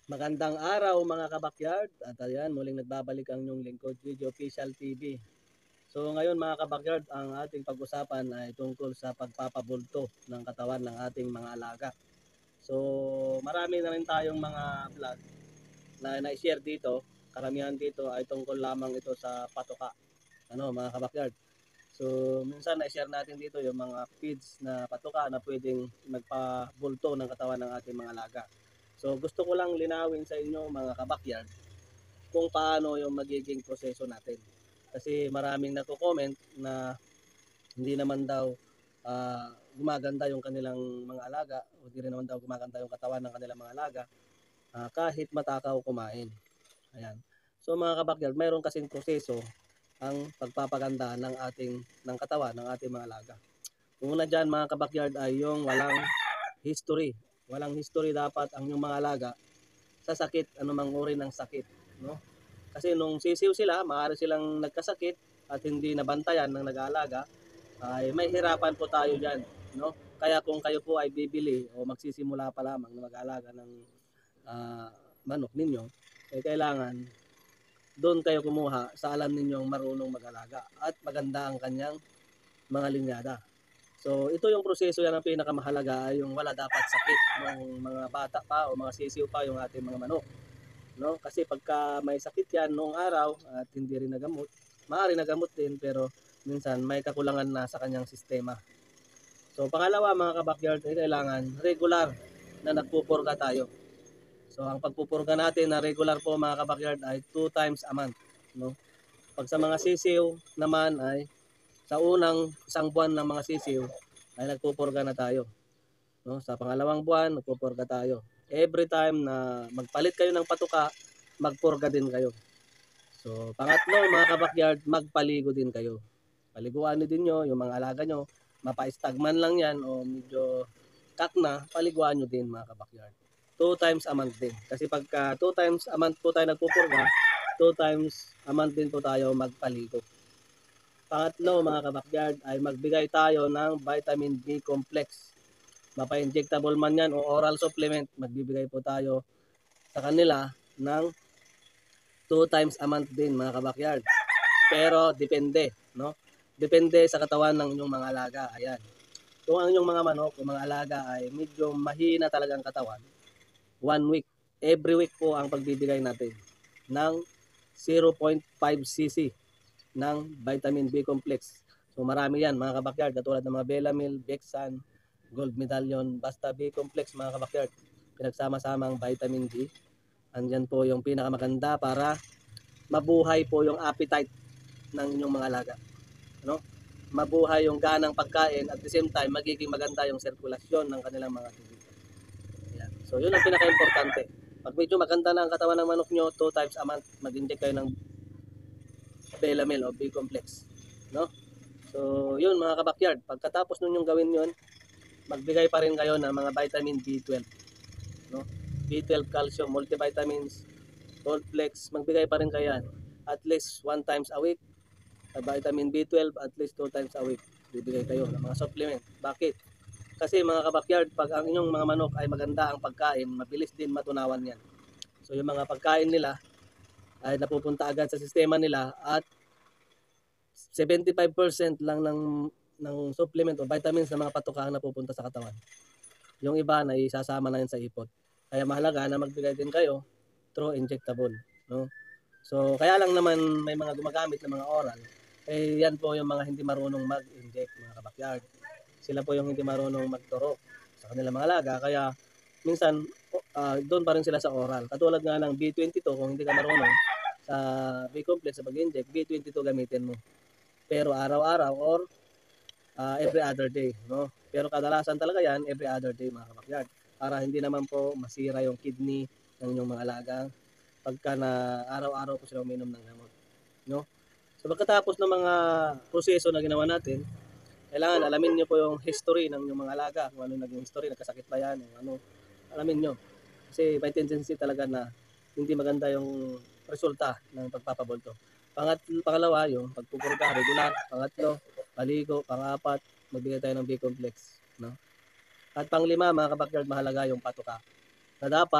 Magandang araw mga kabakyard at ayan muling nagbabalik ang inyong lingkod Video Official TV. So ngayon mga kabakyard ang ating pag-usapan ay tungkol sa pagpapabulto ng katawan ng ating mga alaga. So marami na rin tayong mga vlog na na-share dito. Karamihan dito ay tungkol lamang ito sa patuka. Ano mga kabakyard. So minsan na-share natin dito yung mga feeds na patuka na pwedeng magpabulto ng katawan ng ating mga alaga. So gusto ko lang linawin sa inyo mga kabakyard kung paano yung magiging proseso natin. Kasi maraming nagko-comment na hindi naman daw gumaganda yung kanilang mga alaga o hindi rin naman daw gumaganda yung katawan ng kanilang mga alaga kahit matakaw kumain. Ayan. So mga kabakyard, mayroon kasing proseso ang pagpapaganda ng katawan ng ating mga alaga. Una dyan mga kabakyard ay yung walang history. Walang history dapat ang yung mga alaga sa sakit, anumang uri ng sakit, no? Kasi nung sisiw sila, maaari silang nagkasakit at hindi nabantayan ng nag-aalaga, ay may hirapan po tayo diyan, no? Kaya kung kayo po ay bibili o magsisimula pa lamang na mag-aalaga ng manok ninyo, eh kailangan doon kayo kumuha sa alam ninyong marunong mag-alaga at maganda ang kanyang mga linyada. So ito yung proseso yan ang pinakamahalaga, yung wala dapat sakit ng mga bata pa o mga sisiw pa yung ating mga manok, no? Kasi pagka may sakit yan noong araw at hindi rin nagamot, maaari nagamot din pero minsan may kakulangan na sa kanyang sistema. So pangalawa mga kabakyard, ay kailangan regular na nagpupurga tayo. So ang pagpupurga natin na regular po mga kabakyard ay 2 times a month, no? Pag sa mga sisiw naman ay sa unang isang buwan ng mga sisiw ay nagpupurga na tayo, no? Sa pangalawang buwan nagpupurga tayo. Every time na magpalit kayo ng patuka, magpurga din kayo. So pangatlo mga kabakyard, magpaligo din kayo. Paliguan din nyo yung mga alaga nyo, mapa-stagman lang yan o medyo kak na, paliguan nyo din mga kabakyard. 2 times a month din. Kasi pagka 2 times a month po tayo nagpupurga, 2 times a month din po tayo magpaligo. Pangatlo mga kabakyard ay magbigay tayo ng vitamin B complex. Mapa-injectable man yan o oral supplement, magbibigay po tayo sa kanila ng 2 times a month din mga kabakyard. Pero depende, no? Depende sa katawan ng inyong mga alaga. Ayan. Kung ang inyong mga manok o mga alaga ay medyo mahina talagang katawan, 1 week, every week po ang pagbibigay natin ng 0.5 cc ng vitamin B complex. So marami yan mga kabakyard, katulad ng mga Belamil, Bexan, Gold Medallion, basta B complex mga kabakyard. Pinagsama-samang vitamin B. Andyan po yung pinakamaganda para mabuhay po yung appetite ng inyong mga alaga, no? Mabuhay yung ganang pagkain at the same time magiging maganda yung sirkulasyon ng kanilang mga tubig. Ayan. So yun ang pinaka-importante. Pag medyo maganda na ang katawan ng manok nyo, 2 times a month mag-inject kayo ng Belamil o B-complex, no? So yun mga kabakyard, pagkatapos nun yung gawin yun, magbigay pa rin kayo ng mga vitamin B12, no? B12 calcium multivitamins, Goldflex, magbigay pa rin kayo yan at least 1 times a week. Vitamin B12 at least 2 times a week bibigay kayo ng mga supplement. Bakit? Kasi mga kabakyard, pag ang inyong mga manok ay maganda ang pagkain, mabilis din matunawan yan. So yung mga pagkain nila ay napupunta agad sa sistema nila at 75% lang ng supplement o vitamins na mga patuka ang napupunta sa katawan. Yung iba na isasama na yan sa ipot. Kaya mahalaga na magbigay din kayo through injectable, no? So kaya lang naman may mga gumagamit ng mga oral. Eh yan po yung mga hindi marunong mag-inject mga kabakyard. Sila po yung hindi marunong magturo sa kanilang mga alaga. Kaya minsan doon pa rin sila sa oral. Katulad nga ng B22, kung hindi ka marunong sa B-complex sa pag-inject, B22 gamitin mo. Pero araw-araw or every other day, no? Pero kadalasan talaga yan every other day mga kabakyard. Para hindi naman po masira yung kidney ng inyong mga alaga pagka na araw-araw po sila uminom ng gamot, no? So pagkatapos ng mga proseso na ginawa natin, kailangan alamin niyo po yung history ng inyong mga alaga, kung ano naging history, nagkasakit ba yan, o ano, alamin niyo. Kasi may tendency talaga na hindi maganda yung resulta ng pagpapabulto. Pangalawa, yung pagpupurga regular. Pangatlo, paligo. Pangapat, magbigay tayo ng B-complex, no? At panglima, mga kabakyard, mahalaga yung patuka. Na dapat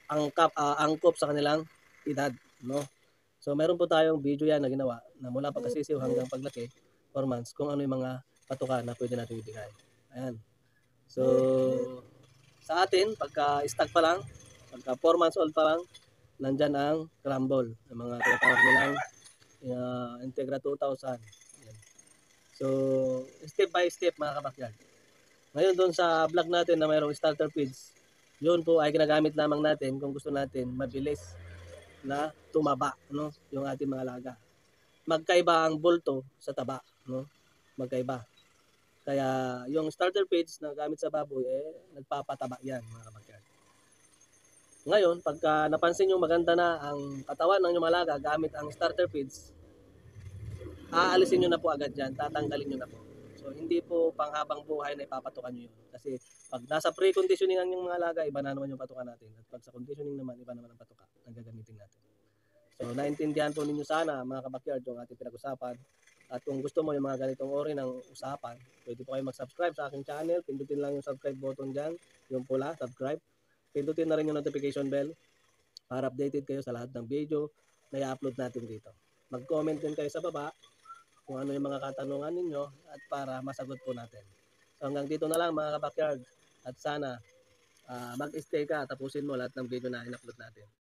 angkop sa kanilang edad, no? So meron po tayong video yan na ginawa na mula pagkasisiw hanggang paglaki, 4 months, kung ano yung mga patuka na pwede natin ibigay. Ayan. So sa atin, pagka-stag pa lang, pagka 4 months old pa lang, nandyan ang crumble, ang mga tinatawag nilang Integra 2000. Ayan. So step by step mga kabakyard. Ngayon doon sa vlog natin na mayroong starter feeds, yun po ay ginagamit lamang natin kung gusto natin mabilis na tumaba, no, yung ating mga alaga. Magkaiba ang bulto sa taba, no? Magkaiba. Kaya yung starter feeds na gamit sa baboy nagpapataba yan mga kabakyard. Ngayon, pagka napansin nyo maganda na ang katawan ng inyong alaga gamit ang starter feeds, aalisin nyo na po agad yan, tatanggalin nyo na po. So hindi po panghabang buhay na ipapatukan nyo yun. Kasi pag nasa pre-conditioningan yung mga alaga, iba na naman yung patukan natin. At pag sa conditioning naman, iba naman ang patuka na gagamitin natin. So naintindihan po ninyo sana mga kabakyard yung ating pinag-usapan. At kung gusto mo yung mga ganitong ori ng usapan, pwede po kayo mag-subscribe sa aking channel. Pindutin lang yung subscribe button dyan, yung pula, subscribe. Pindutin na rin yung notification bell para updated kayo sa lahat ng video na i-upload natin dito. Mag-comment din kayo sa baba kung ano yung mga katanungan ninyo at para masagot po natin. So hanggang dito na lang mga kabakyard at sana mag-stay ka, tapusin mo lahat ng video na in-upload natin.